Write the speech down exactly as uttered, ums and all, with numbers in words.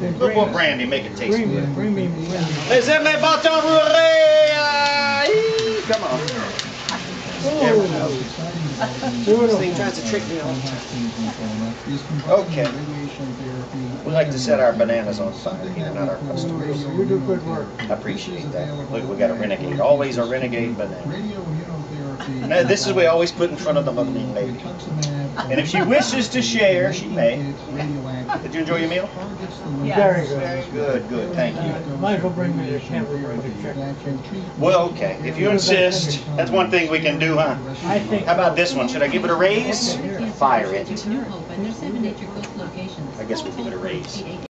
little more brandy, make it taste Bring me, good. bring me, bring me. Les amis, bâton roulé! Come on. This thing tries to trick me all the time. Okay. We like to set our bananas on fire here, not our customers. You do good work. I appreciate that. Look, we got a renegade. Always a renegade banana. Now, this is we always put in front of the lovely lady. And if she wishes to share, she may. Did you enjoy your meal? Yes. Very good. Good, good. Thank you. Might as well bring me the camera to check. Well, okay. If you insist, that's one thing we can do, huh? I think. How about this one? Should I give it a raise? Fire it. I guess we'll give it a raise.